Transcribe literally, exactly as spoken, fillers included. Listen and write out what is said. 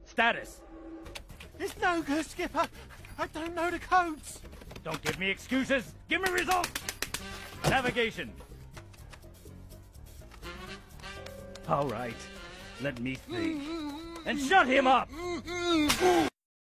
Status. It's no good, Skipper. I don't know the codes. Don't give me excuses. Give me results. Navigation. All right. Let me think. And shut him up!